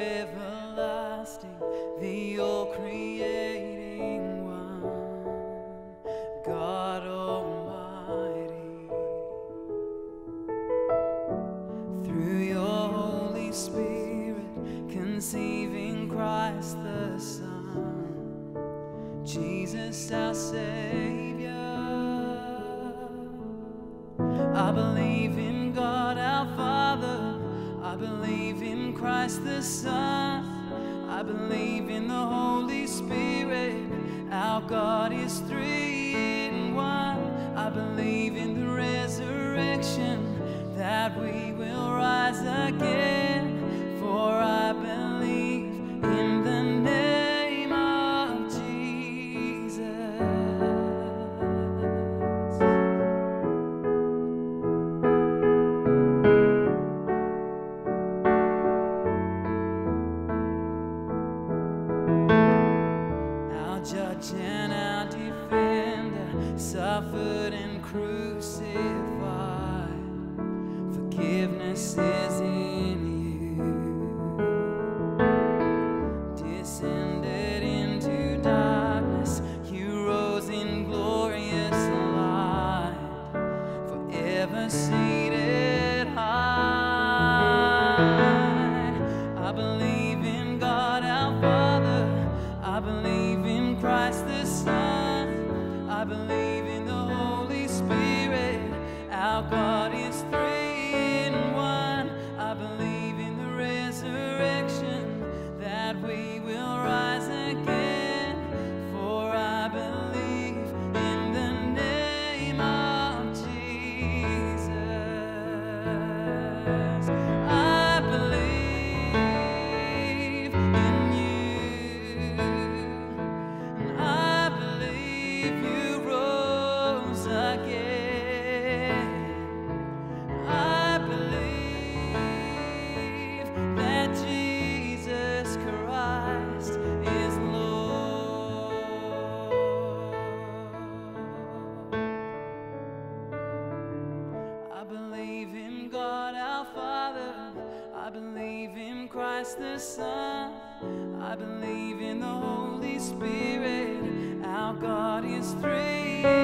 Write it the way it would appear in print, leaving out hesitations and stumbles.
everlasting, the all-creating one, God Almighty. Through your Holy Spirit, conceiving Christ the Son, Jesus our Savior. I believe in God our Father, I believe in Christ the Son, I believe in the Holy Spirit, our God is three in one. I believe in the resurrection, that we will rise again, for I believe in the name of Jesus. Our judge and our defender, suffered and crucified. Forgiveness is in you. Descended into darkness, you rose in glorious light, forever seated high. I believe in God our Father, I believe in Christ the Son, I believe in the Holy Spirit, our God is three in one. I believe in the resurrection, that we will rise again, for I believe in the name of Jesus. I believe in you, and I believe you rose again. I believe that Jesus Christ is Lord. I believe in God our Father, I believe in Christ the Son, I believe in the Holy Spirit, our God is three